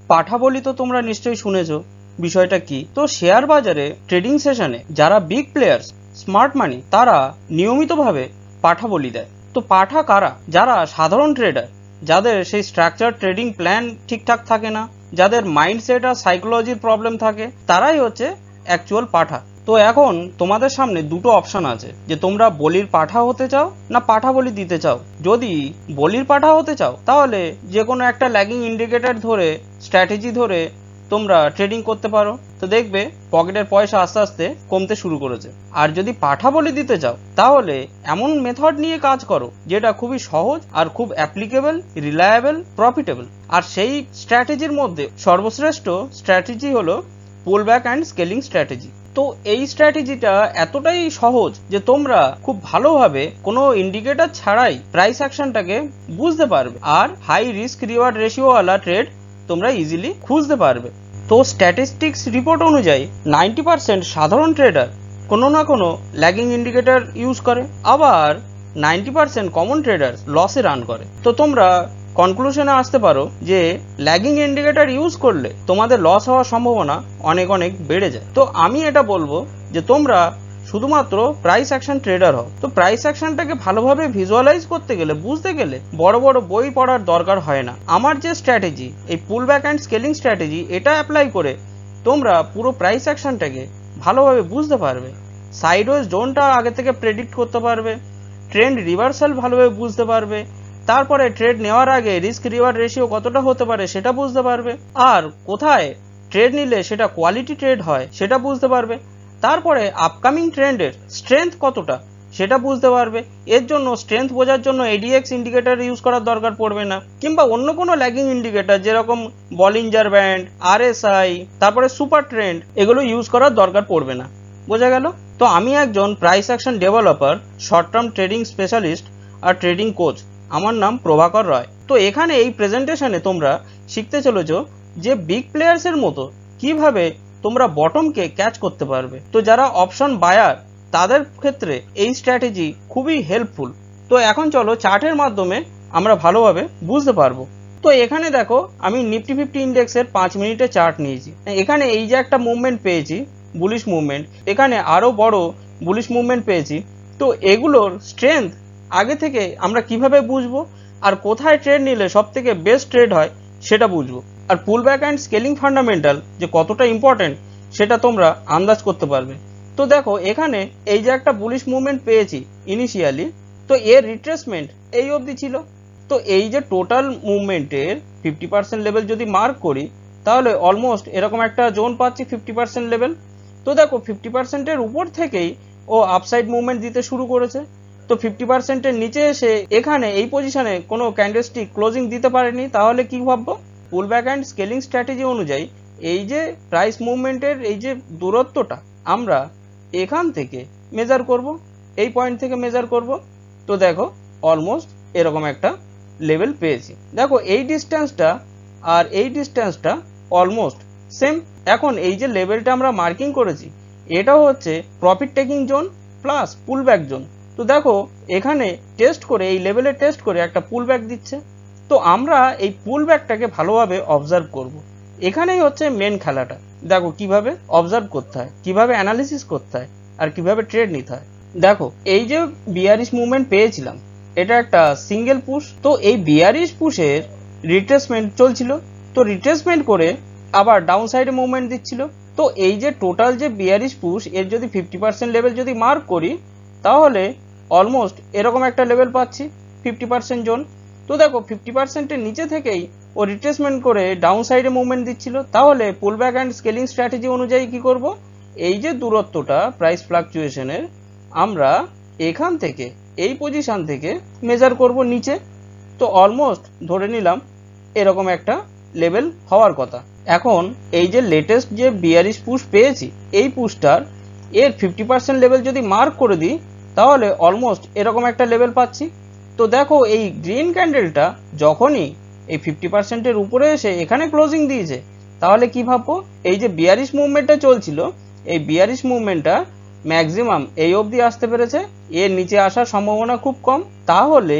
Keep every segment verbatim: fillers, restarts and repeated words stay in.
পাঠা বলি তো তোমরা নিশ্চয়ই শুনেছো। বিষয়টা কি? তো শেয়ার বাজারে ট্রেডিং সেশনে যারা বিগ প্লেয়ার্স, স্মার্ট মানি, তারা নিয়মিতভাবে পাঠা বলি দেয়। তো পাঠা কারা? যারা সাধারণ ট্রেডার, যাদের সেই স্ট্রাকচার ট্রেডিং প্ল্যান ঠিকঠাক থাকে না, যাদের মাইন্ডসেট আর সাইকোলজির প্রবলেম থাকে, তারাই হচ্ছে অ্যাকচুয়াল পাঠা। তো এখন তোমাদের সামনে দুটো অপশন আছে, যে তোমরা বলির পাঠা হতে চাও না পাঠা বলি দিতে চাও। যদি বলির পাঠা হতে চাও তাহলে যে কোনো একটা ল্যাগিং ইন্ডিকেটর ধরে, স্ট্র্যাটেজি ধরে তোমরা ট্রেডিং করতে পারো। তো দেখবে পকেটের পয়সা আস্তে আস্তে কমতে শুরু করেছে। আর যদি পাঠা বলি দিতে চাও তাহলে এমন মেথড নিয়ে কাজ করো যেটা খুবই সহজ আর খুব অ্যাপ্লিকেবল, রিলায়েবল, প্রফিটেবল। আর সেই স্ট্র্যাটেজির মধ্যে সর্বশ্রেষ্ঠ স্ট্র্যাটেজি হলো pull back and scaling strategy. তো এই স্ট্র্যাটেজিটা এতটাই সহজ যে তোমরা খুব ভালোভাবে কোনো ইন্ডিকেটর ছাড়াই প্রাইস অ্যাকশনটাকে বুঝতে পারবে, আর হাই রিস্ক রিওয়ার্ড রেশিওওয়ালা ট্রেড তোমরা ইজিলি খুঁজতে পারবে। তো স্ট্যাটিস্টিক্স রিপোর্ট অনুযায়ী নাইনটি পার্সেন্ট সাধারণ ট্রেডার কোনো না কোনো ল্যাগিং ইন্ডিকেটর ইউজ করে, আবার নাইনটি পার্সেন্ট কমন ট্রেডার লসে রান করে। তো তোমরা কনক্লুশনে আসতে পারো যে ল্যাগিং ইন্ডিকেটর ইউজ করলে তোমাদের লস হওয়ার সম্ভাবনা অনেক অনেক বেড়ে যায়। তো আমি এটা বলবো যে তোমরা শুধুমাত্র প্রাইস অ্যাকশন ট্রেডার হও। তো প্রাইস অ্যাকশনটাকে ভালোভাবে ভিজুয়ালাইজ করতে গেলে, বুঝতে গেলে বড় বড় বই পড়ার দরকার হয় না। আমার যে স্ট্র্যাটেজি, এই pull back and scaling strategy, এটা অ্যাপ্লাই করে তোমরা পুরো প্রাইস অ্যাকশনটাকে ভালোভাবে বুঝতে পারবে। সাইডওয়েজ জোনটা আগে থেকে প্রেডিক্ট করতে পারবে, ট্রেন্ড রিভার্সাল ভালোভাবে বুঝতে পারবে, তারপরে ট্রেড নেওয়ার আগে রিস্ক রিওয়ার্ড রেশিও কতটা হতে পারে সেটা বুঝতে পারবে, আর কোথায় ট্রেড নিলে সেটা কোয়ালিটি ট্রেড হয় সেটা বুঝতে পারবে, তারপরে আপকামিং ট্রেন্ডের স্ট্রেংথ কতটা সেটা বুঝতে পারবে। এর জন্য স্ট্রেংথ বোঝার জন্য এডিএক্স ইন্ডিকেটর ইউজ করার দরকার পড়বে না, কিংবা অন্য কোনো ল্যাগিং ইন্ডিকেটর যেরকম বলিঞ্জার ব্যান্ড, আরএসআই, তারপরে সুপার ট্রেন্ড, এগুলো ইউজ করার দরকার পড়বে না। বোঝা গেল? তো আমি একজন price action developer, short term trading specialist আর ট্রেডিং কোচ। আমার নাম প্রভাকর রায়। তো এখানে এই প্রেজেন্টেশনে তোমরা শিখতে চলেছো যে বিগ প্লেয়ার্সের মতো কিভাবে তোমরা বটমকে ক্যাচ করতে পারবে। তো যারা অপশন বায়ার তাদের ক্ষেত্রে এই স্ট্র্যাটেজি খুবই হেল্পফুল। তো এখন চলো চার্টের মাধ্যমে আমরা ভালোভাবে বুঝতে পারবো। তো এখানে দেখো আমি নিফটি ফিফটি ইন্ডেক্সের পাঁচ মিনিটের চার্ট নিয়েছি। এখানে এই যে একটা মুভমেন্ট পেয়েছি, বুলিশ মুভমেন্ট, এখানে আরও বড় বুলিশ মুভমেন্ট পেয়েছি। তো এগুলোর স্ট্রেংথ আগে থেকে আমরা কিভাবে বুঝবো, আর কোথায় ট্রেড নিলে সব থেকে বেস্ট ট্রেড হয় সেটা বুঝবো, আর pull back and scaling fundamental যে কতটা ইম্পর্টেন্ট সেটা তোমরা আন্দাজ করতে পারবে। তো দেখো এখানে এই যে একটা বুলিশ মুভমেন্ট পেয়েছি ইনিশিয়ালি, তো এর রিট্রেসমেন্ট এই অবধি ছিল। তো এই যে টোটাল মুভমেন্টের ফিফটি পার্সেন্ট লেভেল যদি মার্ক করি তাহলে অলমোস্ট এরকম একটা জোন পাচ্ছি ফিফটি পার্সেন্ট লেভেল। তো দেখো ফিফটি পার্সেন্টের উপর থেকেই ও আপসাইড মুভমেন্ট দিতে শুরু করেছে। তো ফিফটি পার্সেন্টের নিচে এসে এখানে এই পজিশনে কোনো ক্যান্ডেলস্টিক ক্লোজিং দিতে পারেনি, তাহলে কি ভাববো? Pull back and scaling strategy অনুযায়ী এই যে প্রাইস মুভমেন্টের এই যে দূরত্বটা আমরা এখান থেকে মেজার করব, এই পয়েন্ট থেকে মেজার করব। তো দেখো অলমোস্ট এরকম একটা লেভেল পেয়েছি। দেখো এই ডিস্টেন্সটা আর এই ডিস্টেন্সটা অলমোস্ট সেম। এখন এই যে লেভেলটা আমরা মার্কিং করেছি এটা হচ্ছে profit taking zone plus pull back zone. তো দেখো এখানে টেস্ট করে, এই লেভেলে টেস্ট করে একটা পুল ব্যাক দিচ্ছে। তো আমরা এই পুল ব্যাকটাকে ভালোভাবে অবজার্ভ করব। এখানেই হচ্ছে মেন খেলাটা। দেখো কিভাবে অবজার্ভ করতে হয়, কিভাবে অ্যানালিসিস করতে হয়, আর কিভাবে ট্রেড নিতে হয়। দেখো এই যে বিয়ারিশ মুভমেন্ট পেয়েছিলাম এটা একটা সিঙ্গেল পুশ। তো এই বিয়ারিশ পুশের রিট্রেসমেন্ট চলছিল, তো রিট্রেসমেন্ট করে আবার ডাউন সাইডে মুভমেন্ট দিচ্ছিল। তো এই যে টোটাল যে বিয়ারিশ পুশ এর যদি ফিফটি পার্সেন্ট লেভেল যদি মার্ক করি তাহলে অলমোস্ট এরকম একটা লেভেল পাচ্ছি ফিফটি পার্সেন্ট জোন। তো দেখো ফিফটি পার্সেন্টের নিচে থেকেই ও রিট্রেসমেন্ট করে ডাউন সাইডে মুভমেন্ট দিচ্ছিল। তাহলে pull back and scaling strategy অনুযায়ী কি করব, এই যে দূরত্বটা প্রাইস ফ্লাকচুয়েশনের আমরা এখান থেকে এই পজিশন থেকে মেজার করব নিচে। তো অলমোস্ট ধরে নিলাম এরকম একটা লেভেল হওয়ার কথা। এখন এই যে লেটেস্ট যে বিয়ারিশ পুশ পেয়েছি এই পুশটার এর ফিফটি পার্সেন্ট লেভেল যদি মার্ক করে দিই তাহলে অলমোস্ট এরকম একটা লেভেল পাচ্ছি। তো দেখো এই গ্রিন ক্যান্ডেলটা যখনই এই ফিফটি পার্সেন্টের উপরে এসে এখানে ক্লোজিং দিয়েছে তাহলে কি ভাববো, এই যে বিয়ারিশ মুভমেন্টটা চলছিল এই বিয়ারিশ মুভমেন্টটা ম্যাক্সিমাম এই অবধি আসতে পেরেছে, এর নিচে আসার সম্ভাবনা খুব কম। তাহলে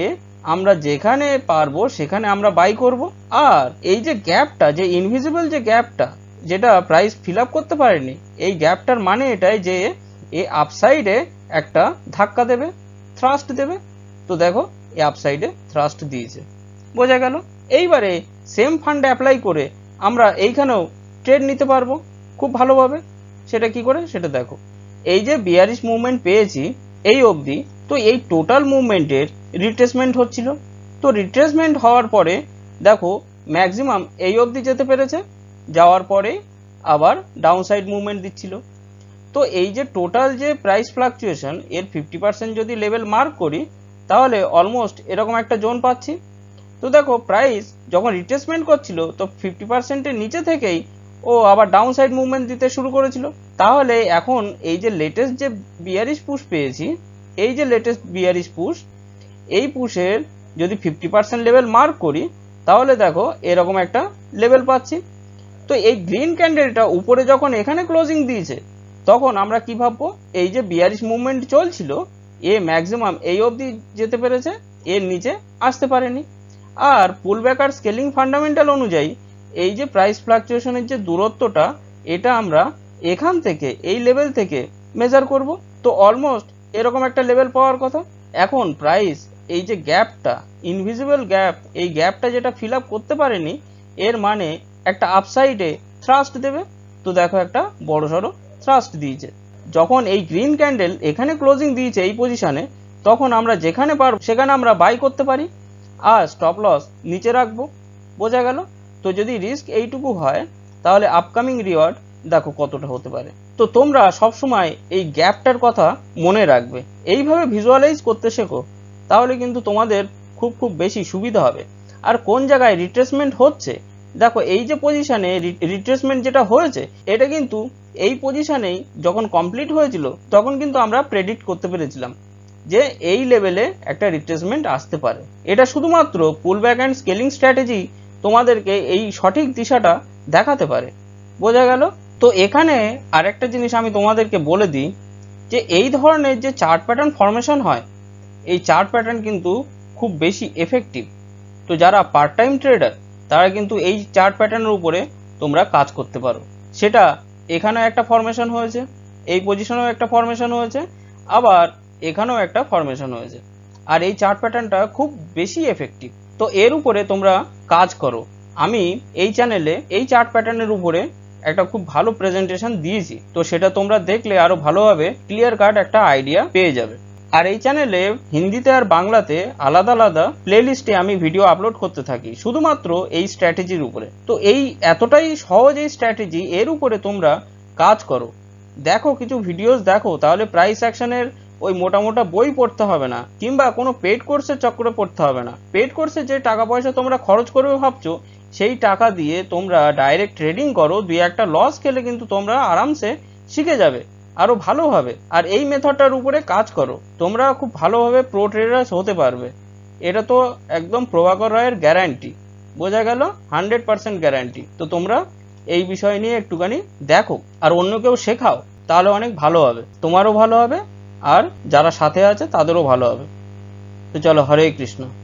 আমরা যেখানে পারবো সেখানে আমরা বাই করব। আর এই যে গ্যাপটা, যে ইনভিজিবল যে গ্যাপটা, যেটা প্রাইস ফিল আপ করতে পারেনি, এই গ্যাপটার মানে এটাই যে এ আপসাইডে একটা ধাক্কা দেবে, থ্রাস্ট দেবে। তো দেখো এ আপসাইডে থ্রাস্ট দিয়েছে, বোঝা গেল। এইবারে সেম ফান্ড অ্যাপ্লাই করে আমরা এইখানেও ট্রেড নিতে পারবো খুব ভালোভাবে। সেটা কি করে সেটা দেখো। এই যে বিয়ারিশ মুভমেন্ট পেয়েছি এই অবধি, তো এই টোটাল মুভমেন্টের রিট্রেসমেন্ট হচ্ছিল। তো রিট্রেসমেন্ট হওয়ার পরে দেখো ম্যাক্সিমাম এই অবধি যেতে পেরেছে, যাওয়ার পরে আবার ডাউন সাইড মুভমেন্ট দিচ্ছিল। তো এই যে টোটাল যে প্রাইস ফ্লাকচুয়েশন, এর ফিফটি পার্সেন্ট যদি লেভেল মার্ক করি তাহলে অলমোস্ট এরকম একটা জোন পাচ্ছি। তো দেখো প্রাইস যখন রিট্রেসমেন্ট করছিল তো ফিফটি পার্সেন্টের নিচে থেকেই ও আবার ডাউন সাইড মুভমেন্ট দিতে শুরু করেছিল। তাহলে এখন এই যে লেটেস্ট যে বিয়ারিশ পুশ পেয়েছি, এই যে লেটেস্ট বিয়ারিশ পুশ, এই পুশের যদি ফিফটি পার্সেন্ট লেভেল মার্ক করি তাহলে দেখো এরকম একটা লেভেল পাচ্ছি। তো এই গ্রিন ক্যান্ডেলটা উপরে যখন এখানে ক্লোজিং দিয়েছে তখন আমরা কি ভাববো, এই যে বিয়ারিশ মুভমেন্ট চলছিল এ ম্যাক্সিমাম এই অবধি যেতে পেরেছে, এর নিচে আসতে পারেনি। আর পুলব্যাক আর স্কেলিং ফান্ডামেন্টাল অনুযায়ী এই যে প্রাইস ফ্লাকচুয়েশনের যে দূরত্বটা, এটা আমরা এখান থেকে এই লেভেল থেকে মেজার করব। তো অলমোস্ট এরকম একটা লেভেল পাওয়ার কথা। এখন প্রাইস এই যে গ্যাপটা, ইনভিজিবল গ্যাপ, এই গ্যাপটা যেটা ফিল আপ করতে পারেনি, এর মানে একটা আপসাইডে থ্রাস্ট দেবে। তো দেখো একটা বড় সড়ো থ্রাস্ট দিয়েছে। যখন এই গ্রিন ক্যান্ডেল এখানে ক্লোজিং দিয়েছে এই পজিশনে, তখন আমরা যেখানে পারবো সেখানে আমরা বাই করতে পারি আর স্টপ লস নিচে রাখবো, বোঝা গেল। তো যদি রিস্ক এইটুকু হয় তাহলে আপকামিং রিওয়ার্ড দেখো কতটা হতে পারে। তো তোমরা সবসময় এই গ্যাপটার কথা মনে রাখবে, এইভাবে ভিজুয়ালাইজ করতে শেখো, তাহলে কিন্তু তোমাদের খুব খুব বেশি সুবিধা হবে। আর কোন জায়গায় রিট্রেসমেন্ট হচ্ছে, দেখো এই যে পজিশনে রিট্রেসমেন্ট যেটা হয়েছে, এটা কিন্তু এই পজিশনেই যখন কমপ্লিট হয়েছিল তখন কিন্তু আমরা প্রেডিক্ট করতে পেরেছিলাম যে এই লেভেলে একটা রিট্রেসমেন্ট আসতে পারে। এটা শুধুমাত্র পুলব্যাক অ্যান্ড স্কেলিং স্ট্র্যাটেজি তোমাদেরকে এই সঠিক দিশাটা দেখাতে পারে, বোঝা গেল। তো এখানে আরেকটা জিনিস আমি তোমাদেরকে বলে দিই যে এই ধরনের যে চার্ট প্যাটার্ন ফরমেশন হয়, এই চার্ট প্যাটার্ন কিন্তু খুব বেশি এফেক্টিভ। তো যারা পার্ট টাইম ট্রেডার তারা কিন্তু এই চার্ট প্যাটার্নের উপরে তোমরা কাজ করতে পারো। সেটা এখানেও একটা ফরমেশন হয়েছে, এই পজিশনেও একটা ফরমেশন হয়েছে, আবার এখানেও একটা ফরমেশন হয়েছে। আর এই চার্ট প্যাটার্নটা খুব বেশি এফেক্টিভ। তো এর উপরে তোমরা কাজ করো। আমি এই চ্যানেলে এই চার্ট প্যাটার্নের উপরে একটা খুব ভালো প্রেজেন্টেশন দিয়েছি, তো সেটা তোমরা দেখলে আরো ভালোভাবে ক্লিয়ার কাট একটা আইডিয়া পেয়ে যাবে। আর এই চ্যানেলে হিন্দিতে আর বাংলাতে আলাদা আলাদা প্লেলিস্টে আমি ভিডিও আপলোড করতে থাকি শুধুমাত্র এই স্ট্র্যাটেজির উপরে। তো এই এতটাই সহজ এই স্ট্র্যাটেজি, এর উপরে তোমরা কাজ করো, দেখো কিছু ভিডিওস দেখো, তাহলে প্রাইস অ্যাকশনের ওই মোটা মোটা বই পড়তে হবে না, কিংবা কোনো পেড কোর্সের চক্করে পড়তে হবে না। পেড কোর্সে যে টাকা পয়সা তোমরা খরচ করবে ভাবছো, সেই টাকা দিয়ে তোমরা ডাইরেক্ট ট্রেডিং করো, দুই একটা লস খেলে কিন্তু তোমরা আরামসে শিখে যাবে আরো ভালোভাবে। আর এই মেথডটার উপরে কাজ করো, তোমরা খুব ভালোভাবে প্রো ট্রেডার্স হতে পারবে। এটা তো একদম প্রভাকর রায়ের গ্যারান্টি, বোঝা গেল, হান্ড্রেড পার্সেন্ট গ্যারান্টি। তো তোমরা এই বিষয় নিয়ে একটুখানি দেখো আর অন্যকেও শেখাও, তাহলে অনেক ভালো হবে, তোমারও ভালো হবে আর যারা সাথে আছে তাদেরও ভালো হবে। তো চলো, হরে কৃষ্ণ।